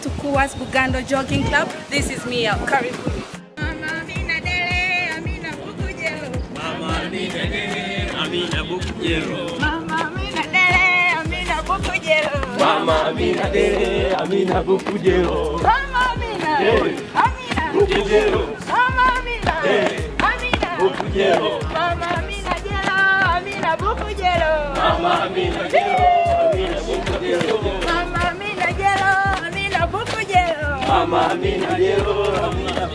to KUWAS Bugando Jogging Club. This is Mia. Karibu. Mama Amina Dele, Amina Bukujelo. Mama Amina, Amina Bukujelo. Mama Amina, Amina Bukujelo. Mama Amina Jelo, Amina Bukujelo. Mama Amina Jelo, Amina Bukujelo. Mama Amina Jelo, Amina Bukujelo. Mama Amina Jelo, Amina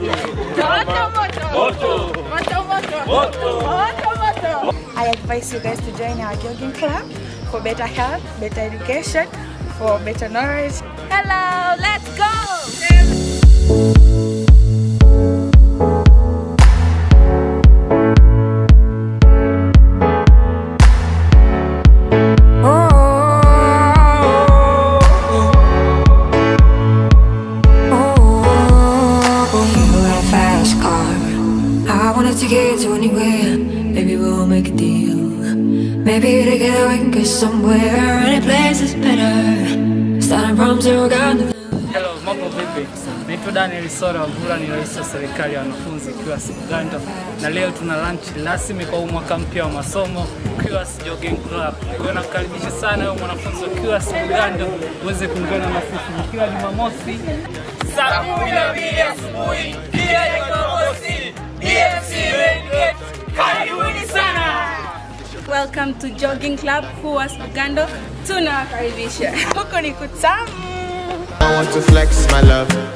Moto. I advise you guys to join our jogging club for better health, better education, for better knowledge. Hello, let's go! To get to anywhere, maybe we'll make a deal. Maybe together we can get somewhere. Any place is better. Starting from zero, got to. Hello, mambo vipi? Naitwa Daniel Sora Wambura, ni rais wa serikali ya wanafunzi KUWAS Bugando, na leo tuna lunch rasmi kwa mwaka mpya wa masomo KUWAS Jogging Club. Kwa nakukaribisha sana wewe mwanafunzi wa KUWAS Bugando uweze kuungana na sisi kila Jumamosi saa 12 asubuhi. Kila Jumamosi karibuni sana. Welcome to Jogging Club KUWAS Bugando. Tunawakaribisha. Huko ni kutamu. I want to flex my love.